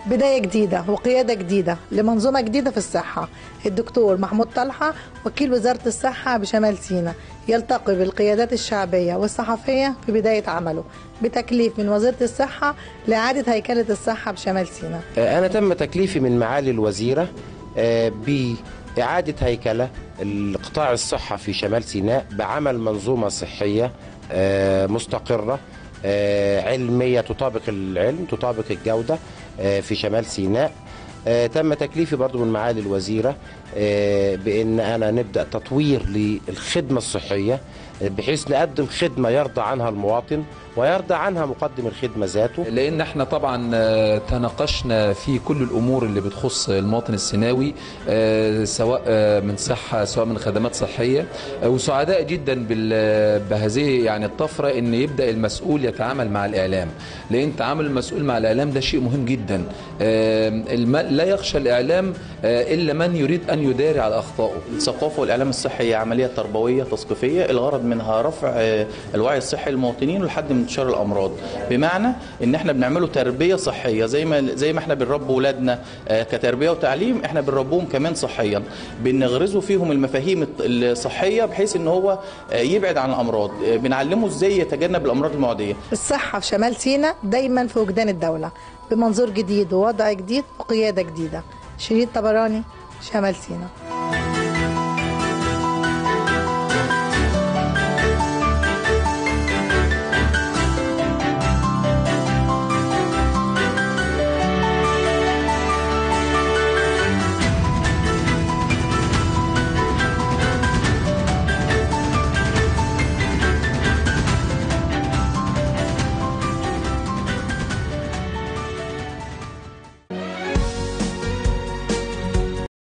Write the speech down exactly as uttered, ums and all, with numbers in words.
بداية جديدة وقيادة جديدة لمنظومة جديدة في الصحة. الدكتور محمود طلحة وكيل وزارة الصحة بشمال سيناء يلتقي بالقيادات الشعبية والصحفية في بداية عمله بتكليف من وزارة الصحة لإعادة هيكلة الصحة بشمال سيناء. أنا تم تكليفي من معالي الوزيرة بإعادة هيكلة القطاع الصحة في شمال سيناء بعمل منظومة صحية مستقرة علمية تطابق العلم تطابق الجودة في شمال سيناء. تم تكليفي برضو من معالي الوزيرة بأن أنا نبدأ تطوير للخدمة الصحية بحيث نقدم خدمة يرضى عنها المواطن ويرضى عنها مقدم الخدمة ذاته. لأن احنا طبعا تناقشنا في كل الأمور اللي بتخص المواطن السيناوي سواء من صحة سواء من خدمات صحية، وسعداء جدا بهذه يعني الطفرة ان يبدأ المسؤول يتعامل مع الإعلام، لأن تعامل المسؤول مع الإعلام ده شيء مهم جدا. لا يخشى الإعلام إلا من يريد أن يداري على أخطائه. الثقافة والإعلام الصحي هي عملية تربوية تثقيفية الغرض منها رفع الوعي الصحي للمواطنين ولحد من انتشار الامراض، بمعنى ان احنا بنعمله تربيه صحيه زي ما زي ما احنا بنربي اولادنا كتربيه وتعليم، احنا بنربوهم كمان صحيا، بنغرزوا فيهم المفاهيم الصحيه بحيث ان هو يبعد عن الامراض، بنعلمه ازاي يتجنب الامراض المعديه. الصحه في شمال سيناء دايما في وجدان الدوله بمنظور جديد ووضع جديد وقياده جديده. شيرين طبراني، شمال سيناء.